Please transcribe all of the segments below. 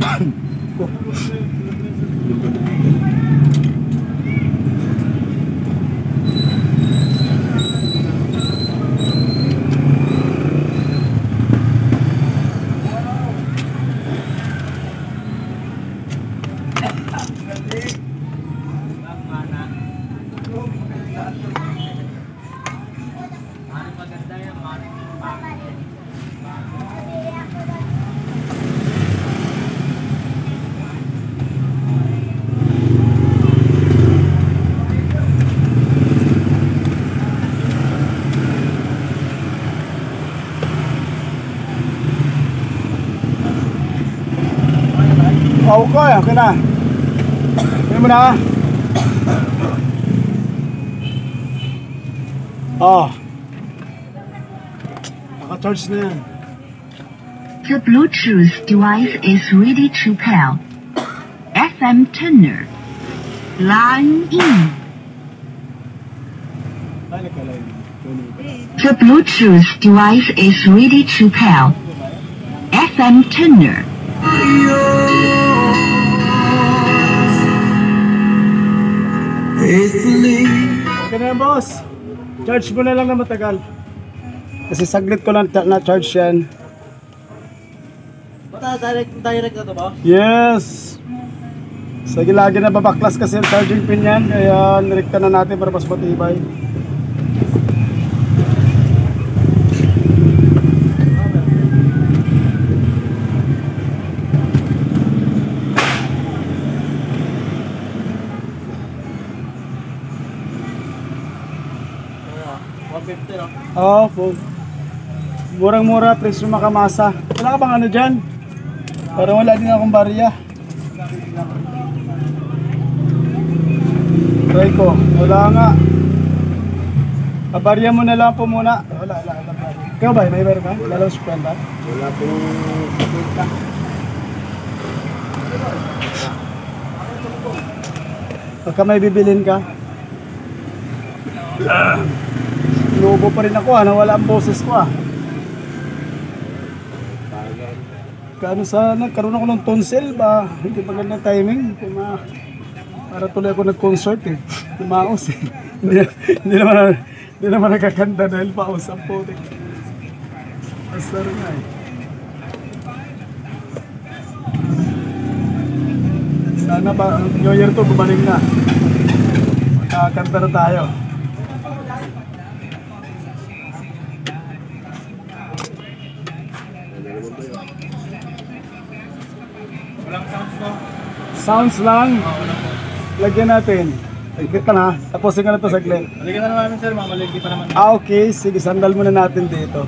Okay, okay na. Ano mo na? Oh. Naka-charge na yan. The Bluetooth device is ready to pair. FM tuner. Line in. The Bluetooth device is ready to pair. FM tuner. Okay na yan, boss. Charge mo na lang na matagal. Kasi saglit ko lang na-charge yan. Direct na to ba? Yes. Sige, lagi na babaklas kasi yung charging pin yan. Kaya nirekta na natin para mas matibay. Oo, murang-mura, presyo makamasa. Wala ka bang ano dyan? Parang wala din akong barya. Try ko, wala nga. Barya mo na lang po muna. Wala. Ikaw ba, may barya ka? Wala lang sukwenta? Wala pong kita. Pagka may bibilin ka. Lobo pa rin ako nawala ang boses ko Kano sana, karoon ako ng tonsil ba? Hindi magandang timing. Para tuloy ako nag-concert Tumaos Hindi naman nakakanta dahil paus ang putik. Asar nga Sana ba, New Year to, bumalik na. Makakanta na tayo. Sounds lang. Lagyan natin. Saglit ka na. Tapusin ka na ito saglit. Lagyan na naman sir, mamalagi pa naman. Okay. Sige, sandal muna natin dito.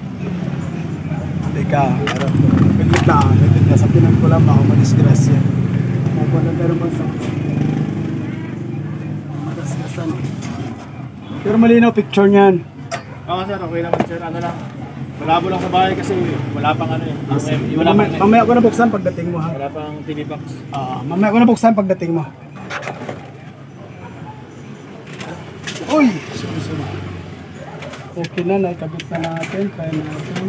Teka. Saglit na. Sa pinan ko lang ako madisgrasya. Wala na naman sa madisgrasan. Pero malinaw picture niyan. Oo sir, okay naman sir. Ano lang. Malabo lang sa bahay kasi wala pang ano Mamaya ko na buksan pagdating mo ha. Wala pang TV box. Mamaya ko na buksan pagdating mo. Uy! Sorry. Okay na, naikabit na natin. Try natin.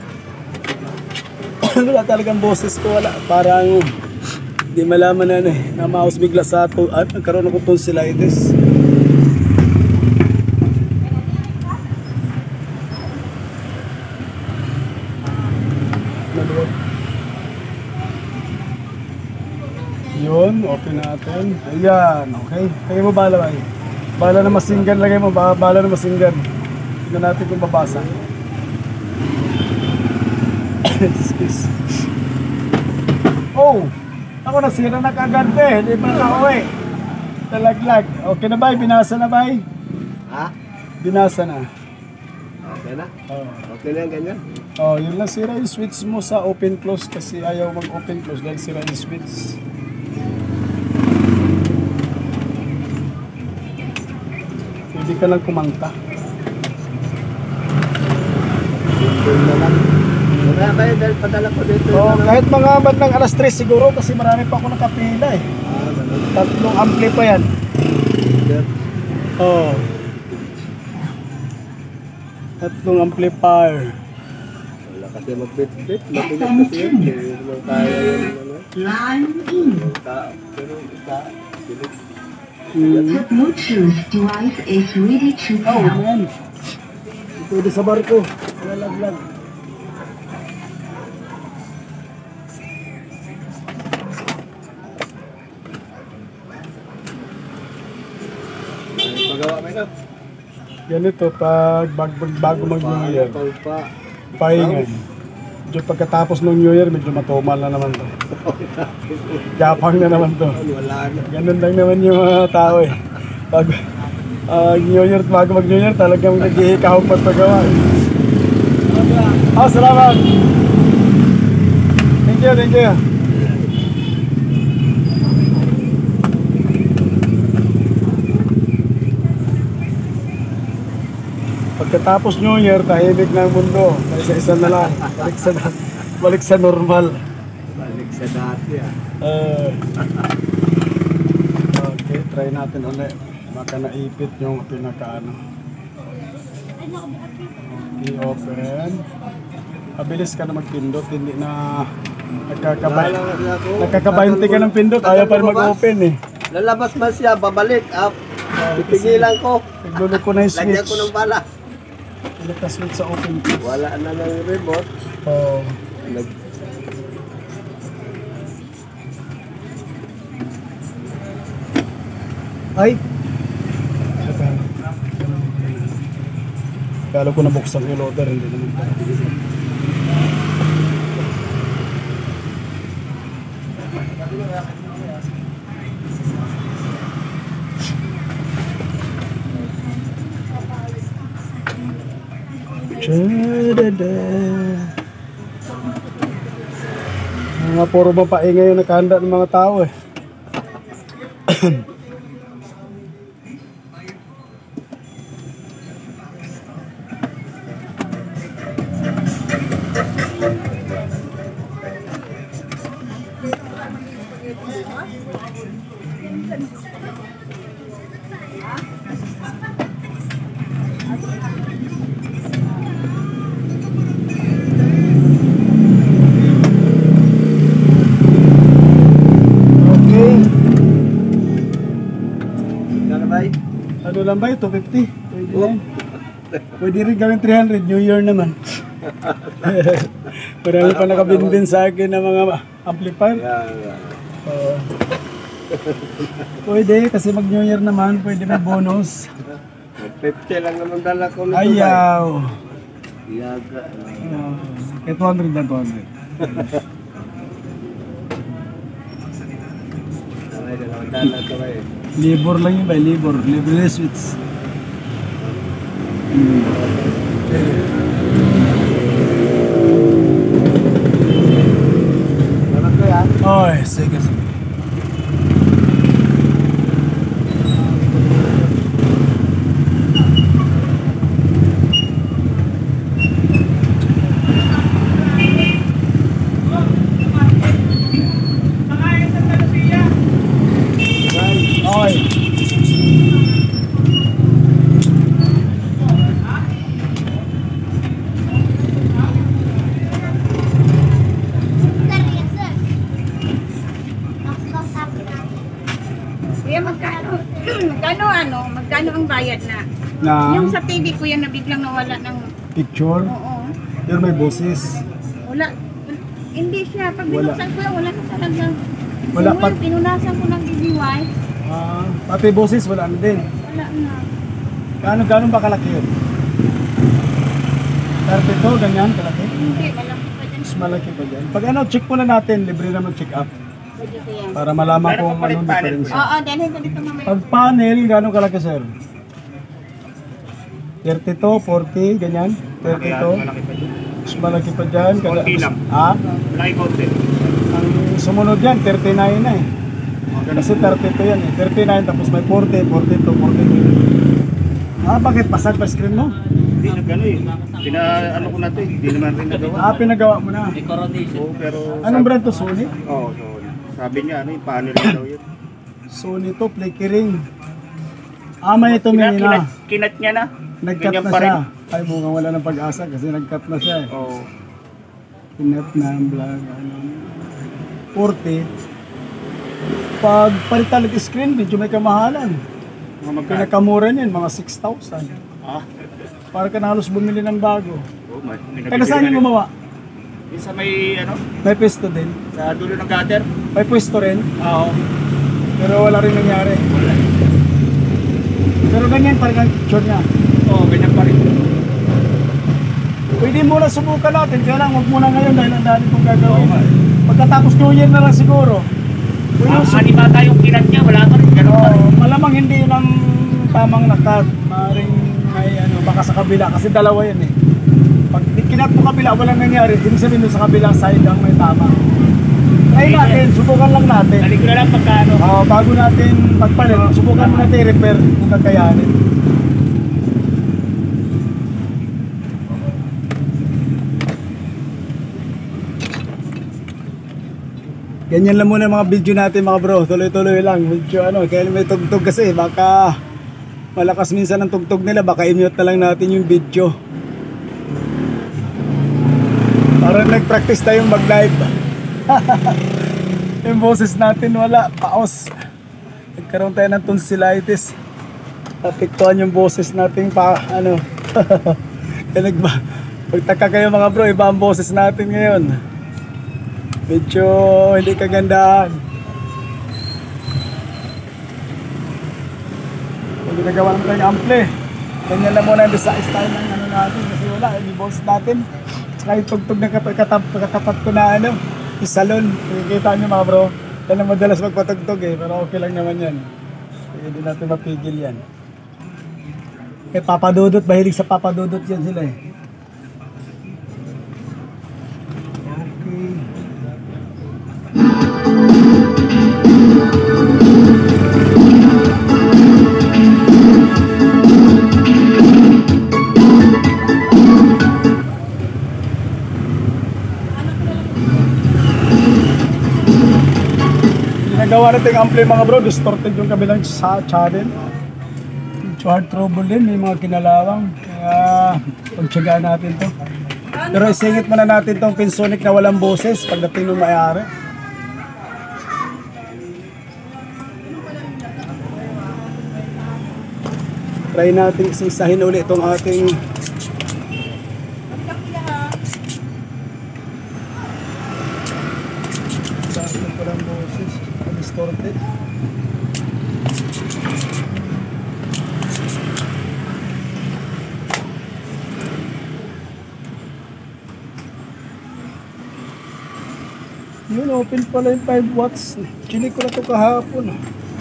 Wala talagang boses ko. Wala. Parang hindi malaman na na mouse bigla sa ato. Nagkaroon ako tonsillitis. Yun, open natin. Ayan, okay. Kaya mo bala ba? Bala na masinggan, lagay mo. Bala na masinggan. Tignan natin kung babasa. Excuse. Oh! Ako nasira na kagad Hindi pa nakauwi. Talaglag. Okay na ba? Binasa na ba? Ha? Binasa na. Okay na? Okay na yung ganyan? Yun lang, sira yung switch mo sa open close kasi ayaw mag open close dahil sira yung switch. Pwede ka lang kumangka. Simple na lang. Kaya kayo dahil padala ko dito. Kahit mga bandang alas 3 siguro kasi marami pa ako nakapila Tatlong ampli pa yan. Tatlong amplifier. Wala Kasi magbit-bit, mabigat kasi yun. Hindi naman kaya yun. Ano? Line in. Pero isa, bilis. The Bluetooth device is ready to Oh, pair. man. Pwede sa barko. Lalaglag. May pagawa may na. Ganito, pag bago mag-New Year, Pa. pahingan. Medyo pagkatapos ng New Year, medyo matumal na naman to. Gapang na naman to. Wala na. Ganun lang naman yung mga tao eh. Pag New Year, bago mag-New Year, talagang nag-iikahong pagpagawa. Salamat! Thank you, thank you. Pagkatapos New Year, tahimik na ang mundo. Isa-isa na lang. Balik sa normal. Balik sa dati ah. Okay, try natin ulit. Baka naipit yung pinakaano. Okay, open. Mabilis ka na magpindot, hindi na nakakabaynti ka ng pindot, ayaw pa rin mag-open eh. Lalabas man siya, babalik. Pipigilan ko. Naglulog ko na yung Lagyan switch. ko ng bala. Naka-switch sa open keys. Wala na ng remote. Oh. Ay! Kala ko nabuksan yung loader, hindi naman pala. Mga puro mapaingay yung nakahanda ng mga tao eh. Okay. Ano ba? Ano lang ba yun? 250? Pwede na yun. Pwede rin gawin 300, New Year naman. Marami pa nakabinbin sa akin ng mga amplifier. Oo. Pwede, kasi mag New Year naman, pwede may bonus. 50 lang naman dala ko nito. Ayaw. Yaga. Kaya 200 na 200. Ay, dalawang dala ito ba eh. Libor lang yun ba? Libor na switch. Salamat ko yan. Oy, sige, sige. Oy. Kuya, magkano ang bayad na? Na Yung sa TV kuya na biglang nawala ng, picture, oo, yun may boses. wala, hindi siya, pag Wala. binuksan ko wala na talagang, Wala siguro pa- pinunasan ko ng DDY, Pati boses, wala na din. wala na. Gano'n ba kalaki yun? 32, ganyan kalaki? Hindi, wala ko pa dyan. Mas malaki pa dyan. Pag ano, check muna natin, libre naman check up. Pwede ko yan. Para malaman kung anong diferensya. Oo, dalhin ko dito mamaya. Pag panel, gano'ng kalaki sir? 32, 40, ganyan? 32? Mas malaki pa dyan. Konti lang. Ha? Malaki konti. Ang sumunod yan, 39 na eh. Kasi 32 yan eh. 39 tapos may 40, 42, 42. Bakit? Pasag pa screen mo? Hindi nagano eh. Ano ko na to eh. Hindi naman rin nagawa. Pinagawa mo na. Oo, pero Anong brand to? Sony? Oo, so sabi niya ano yung panel lang daw yun. Sony to, flickering. May tumingin na. Kinat niya na. Nag-cut Ganyan na pa rin. siya. Ay, mukhang wala ng pag-asa kasi nag-cut na siya eh. Oo. Inap na ang vlog, ano, 40. Pag palitan ng screen, medyo may kamahalan. Mga magkano? Pinakamura niyan, mga 6,000. Ah, Para ka na halos bumili ng bago. oh, may Kaya saan yung gumawa? Yung sa may, ano, May pwesto din. sa dulo ng gutter. May pwesto rin, Oo. pero wala rin nangyari. Wala. Pero ganyan parang ang picture niya. Oo, ganyan pa rin. Pwede muna subukan natin, kaya lang huwag muna ngayon dahil ang dami kong gagawin. Pagkatapos New Year na lang siguro. Ani bata yung kinat niya, wala pa rin. Ganun pa rin. Malamang hindi yun ang tamang nakat. Maring may ano, baka sa kabila, kasi dalawa yan eh. Pag kinat mo kabila, walang nangyari, ibig sabihin doon sa kabilang side ang may tama. Try natin, subukan lang natin. Talig ko na lang pagka ano. Bago natin pagpalit, subukan mo natin i-repair kung kakayanin. Ganyan lang muna mga video natin mga bro, tuloy-tuloy lang. Medyo ano, kaya may tugtog kasi, baka malakas minsan ang tugtog nila, baka i-mute na lang natin yung video. Parang nag-practice tayong mag-live. Yung boses natin wala, paos. Nagkaroon tayo ng tonsillitis. Napiktuan yung boses natin pa, ano. Kaya pagtaka kayo mga bro, iba ang boses natin ngayon. Medyo hindi kagandahan. Kung ginagawa naman tayong ampli, ganyan lang muna yung style ng ano natin kasi wala, yung boses natin. Saka yung tugtog na katapat ko na ano, yung salon. Nakikita nyo mga bro, yan ang madalas magpatugtog eh, pero okay lang naman yan. Hindi natin mapigil yan. Eh papadudot, mahilig sa papadudot yan sila eh. Okay. Ginagawa natin ang ampli mga bro, distorted yung kabilang sa channel. Medyo hard trouble din, may mga kinalawang. Kaya pagtsagaan natin to. Pero isingit muna natin tong Pinsonic na walang boses pagdating ng may-ari. Try natin isa-isahin ulit itong ating dahil walang boses, distorted. Yun, open pala yung 5 watts. Chinik ko na ito kahapon.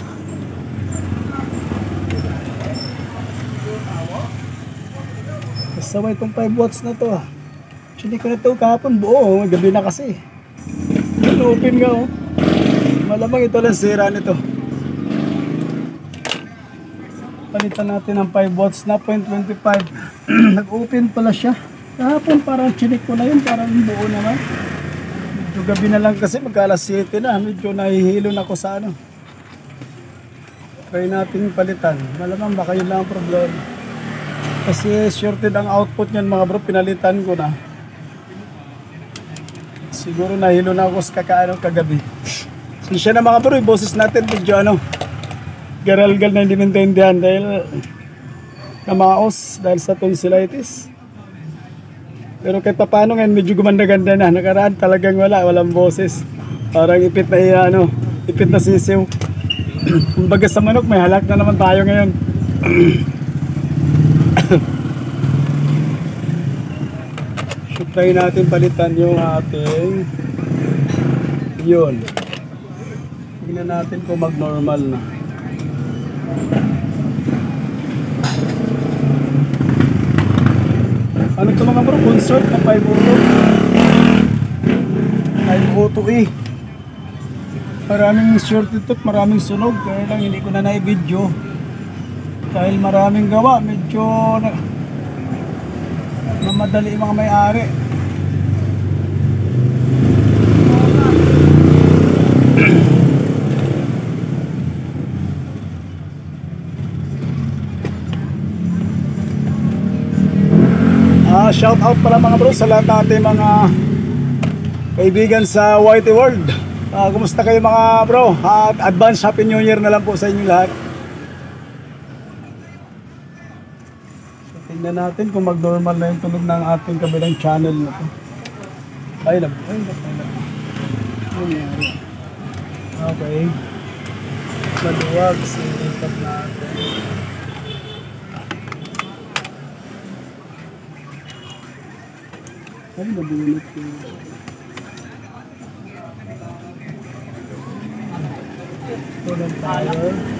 Kasaway itong 5 watts na to. Chinik ko na ito kahapon. Buo, gabi na kasi. Yun, open nga oh. Malamang ito lang sira nito. Palitan natin ng 5 watts na 0.25. Nag-open pala siya. Kahapon parang chinik ko na yun. Parang buo naman. Medyo gabi na lang kasi magka-alas 7 na. Medyo nahihilo na ako sa ano. Try natin palitan. Malamang baka yun lang ang problema. Kasi shorted ang output niyan mga bro. Pinalitan ko na. Siguro nahilo na ako sa kagabi. So siya na mga bro. Yung boses natin medyo ano. Garalgal na hindi maintindihan dahil namaos dahil sa tonsillitis. Pero kahit pa paano ngayon medyo gumanda-ganda na. Nakaraan talagang walang boses. Parang ipit na ano, ipit na sisiw. Kumbaga sa manok may halak na naman tayo ngayon. So try natin palitan yung ating yun. Tingnan natin kung mag-normal na. Ano ito mga bro? Concert na 502E. Maraming short ito at maraming sunog. Kaya lang hindi ko na na-video. Dahil maraming gawa. Medyo namadali yung mga may-ari. Shout out pala mga bro sa lahat natin mga kaibigan sa Whitey World. Kumusta kayo mga bro? At advance Happy New Year na lang po sa inyo lahat. So, tingnan natin kung mag-normal na yung tunog ng ating kabilang channel na to. Ay, okay. Maluwag, sinipat natin. Ay, nabunot yun. Ito lang tayo.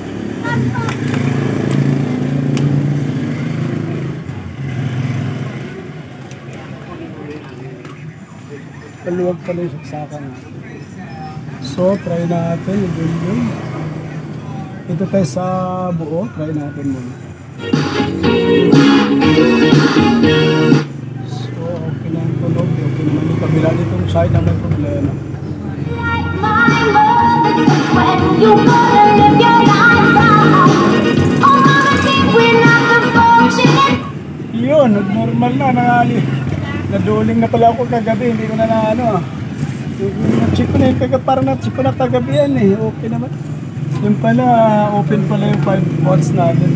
Maluwag pala yung saksakan natin. So, try natin. Yun. Ito tayo sa buo. Try natin muna. So, okay na ang tunog. Okay naman yung kabila nitong side na may problema. Yun, normal na. Naduling na pala ako kagabi. Hindi ko na check ko na yung parang na-check ko na kagabi yan eh. Okay naman. Yung pala, open pala yung 5 watts natin.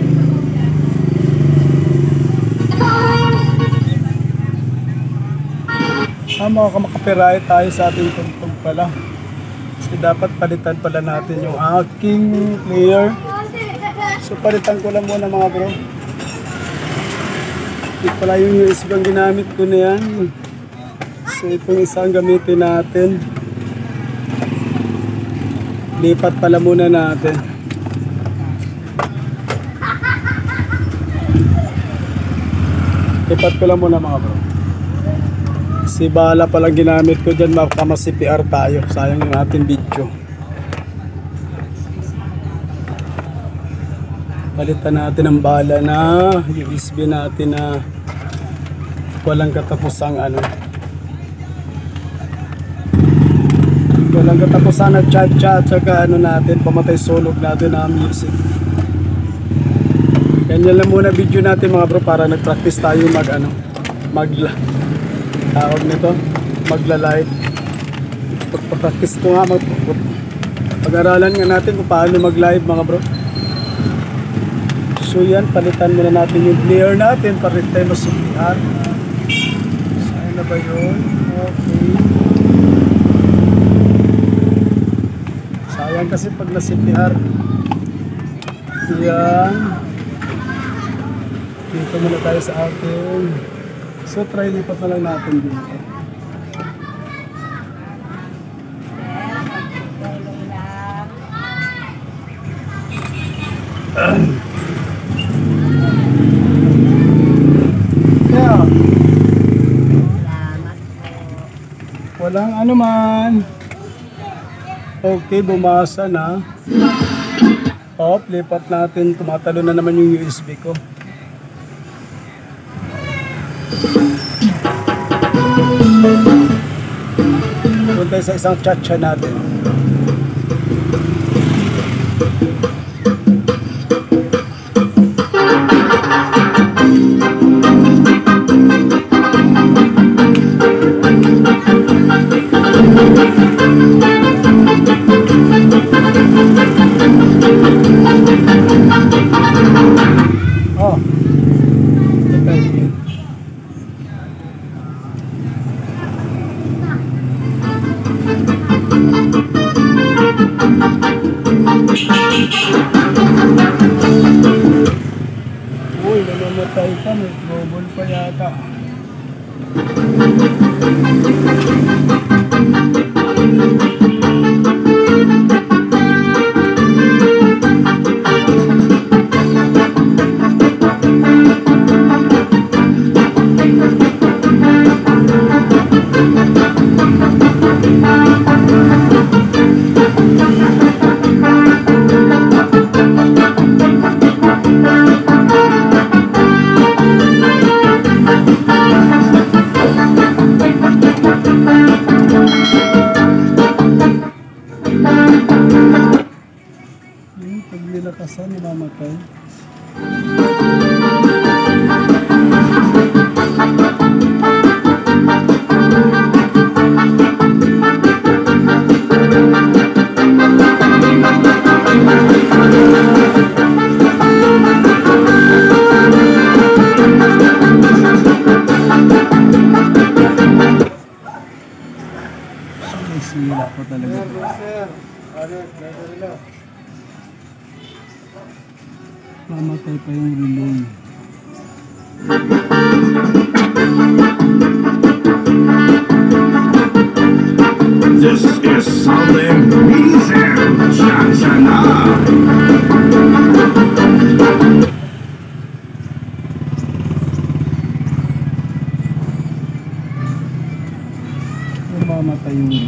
Makapirahe tayo sa ating tugtog pala. Kasi dapat palitan pala natin yung aking player. So palitan ko lang muna mga bro. Ito pala yung USB ang ginamit ko na yan. So itong isang gamitin natin. Lipat pala muna natin. Lipat ko lang muna mga bro. Si bala palang ginamit ko dyan, makama CPR tayo. Sayang yung ating video. Palitan natin ang bala na USB natin na walang katapusang walang katapusan na chat-chat saka natin, pamatay solog natin na music. Ganyan lang muna video natin mga bro para nag-practice tayo magla-live. Pag-practice ko nga, pag-aralan nga natin kung paano mag-live mga bro. So yan, palitan muna natin yung player natin para rin tayo mas-CPR. Saan na ba yun? Okay. Sayang kasi pag na-CPR. Yan. Dito muna tayo sa atin. So try lipat na lang natin dito. Kaya walang man. Okay, bumasa na. Lipat natin. Tumatalo na naman yung USB ko. Punta sa isang chat-chat natin. Uy, namamatay ka. May global pa yata. Pag nilakasan, namamatay. May sila po talaga. Mamatay pa yung relay. This is something amazing. Cha-cha-na. Mamatay yung relay.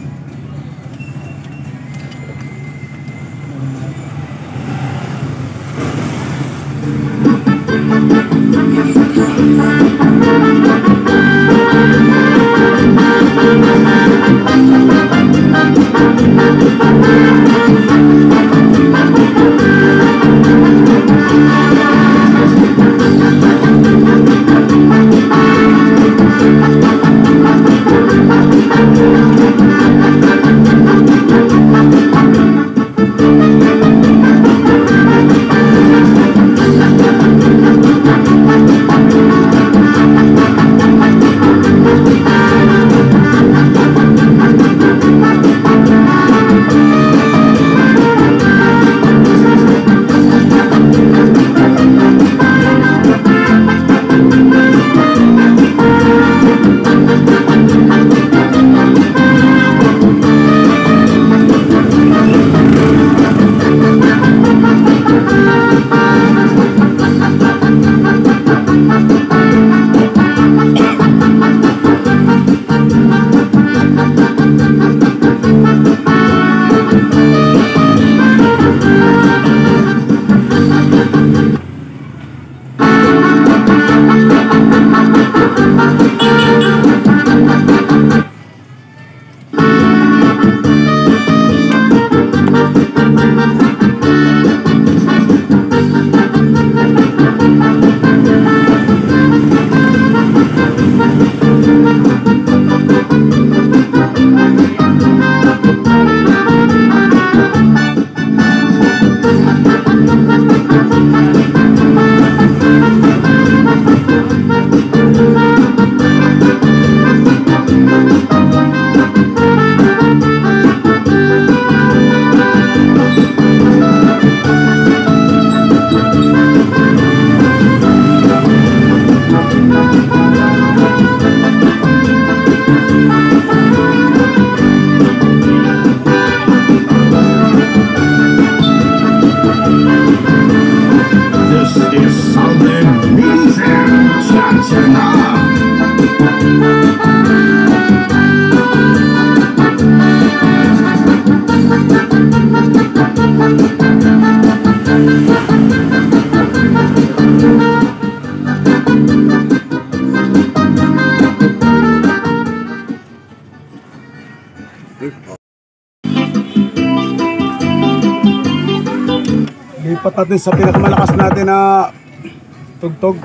Lipat natin sa pinakamalakas natin na tugtog.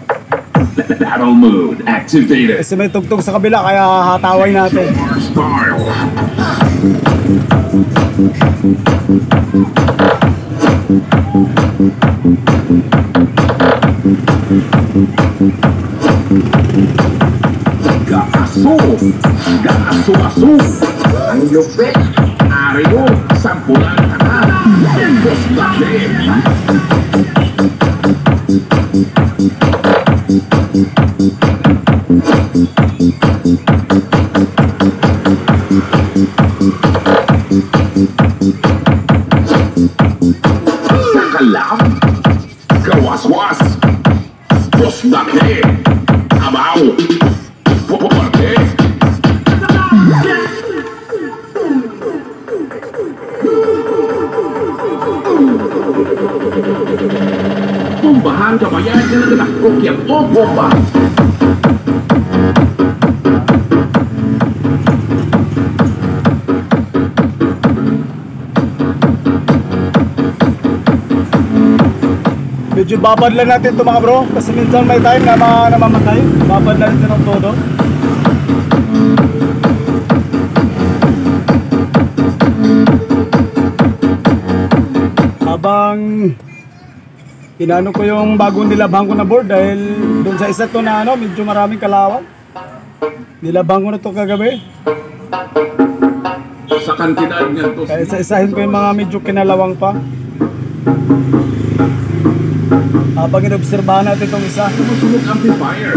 Battle mode activated. Kasi may tugtog sa kabila kaya hataway natin. Style. Gaaso-aso. Ang lupit. Ariyo. Sampulan ka na. Endos laki. Sakalam. Kawaswas. Dos laki. Abaw. Pupuarte. Tumbahan kabayan ka na nagkakukyan o bomba. Medyo babad lang natin ito mga bro. Kasi minsan may time na namamatay. Babad lang natin ng todo. Habang inaano ko yung bagong nilabhan ko na board dahil doon sa isa to na medyo maraming kalawang. Nilabhan ko na to kagabi. sa kantidad niya to. Kaya isa-isahin ko yung mga medyo kinalawang pa. Habang inobserbahan natin itong isa. Sumusunod amplifier.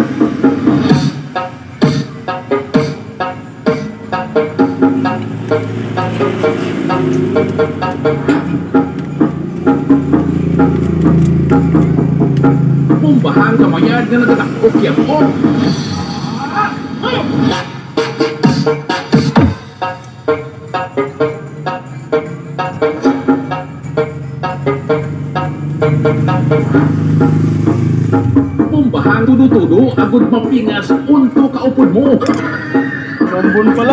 Pumbahan kamayan nga nagdakok yan o. Pumbahan tudo-tudo agud mapingas unto kaupod mo. Trombon pala.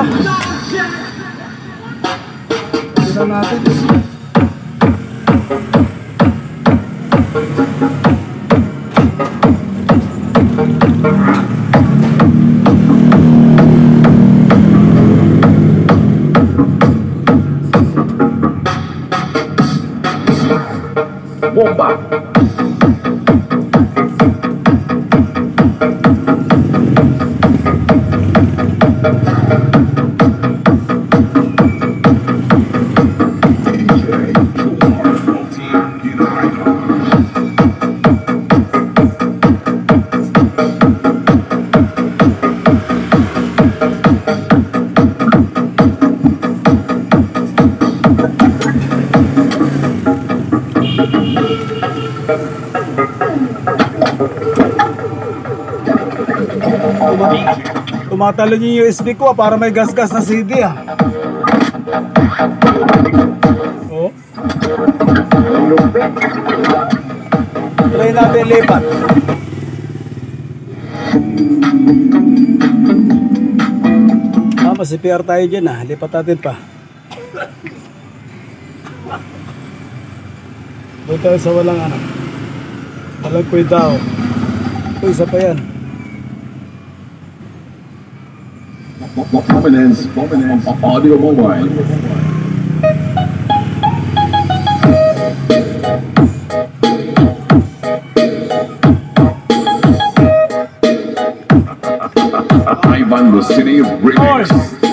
Tignan natin. Bomba. Tumatalo yung USB ko para may gas-gas na CD Oh. Try natin lipat. Masipir tayo dyan lipat natin pa. Doon tayo sa walang walang kuidao. Ito isa pa yan. Prominence, audio mobile. Ivan the City Remix.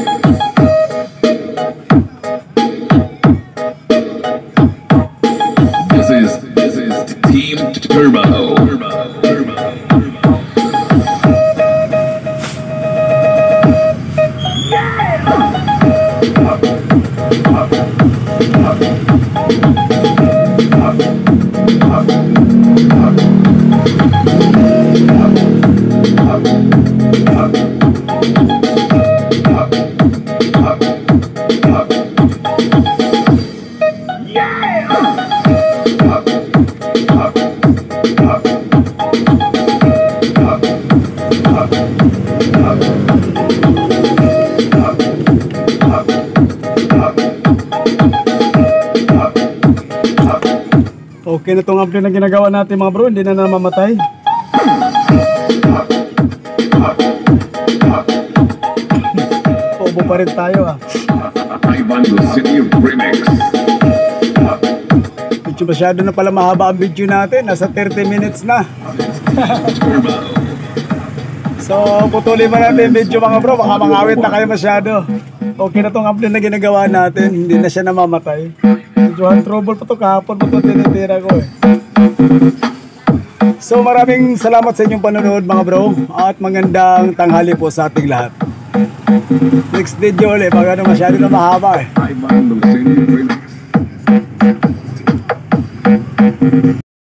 This is Team Turbo. Okay na itong ampli na ginagawa natin mga bro, hindi na namamatay. Obo pa rin tayo Ivan the City Remix. Medyo masyado na pala mahaba ang video natin, nasa 30 minutes na. So putulin mo natin yung video mga bro, baka mangawit na kayo masyado. Okay na itong ampli na ginagawa natin, hindi na siya namamatay. Medyo hand trouble pa ito, kahapon pa ito tinitira ko So maraming salamat sa inyong panonood mga bro, at magandang tanghali po sa ating lahat. Next video ulit, pag masyado na mahaba Ivan the City Remix.